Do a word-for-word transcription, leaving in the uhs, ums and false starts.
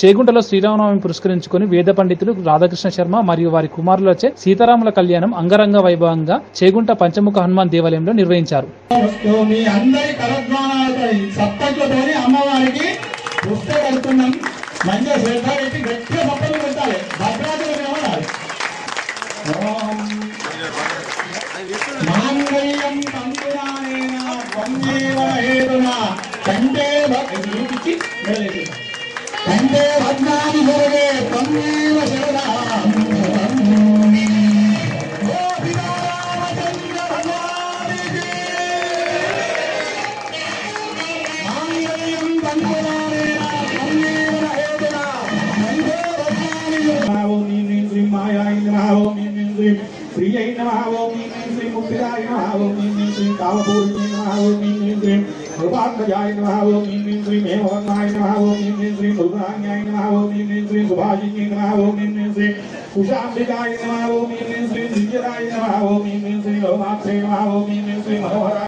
చేగుంటలో శ్రీరామనవమి పురస్కరించుకుని వేద పండితులు రాధాకృష్ణ శర్మ మరియు వారి కుమారులచే సీతారాముల కళ్యాణం అంగరంగ వైభవంగా చేగుంట పంచముఖ హనుమాన్ దేవాలయంలో నిర్వహించారు. కంటే భద్రాది జరగే తమ్మేవ శరణం ప్రియై నమః ఓం శ్రీ ముక్తిదాయ నమః ఓం శ్రీ కామపూర్ణే నమః ఓం శ్రీ కృపాకజాయ నమః ఓం శ్రీ మేమవన్నాయ నమః ఓం శ్రీ మృగాన్యాయ నమః ఓం శ్రీ సుభాజిన్యై నమః ఓం శ్రీ కుశాంబికాయ నమః ఓం శ్రీ దివ్యరాయ నమః ఓం శ్రీ లోమాక్షే నమః ఓం శ్రీ మనోహర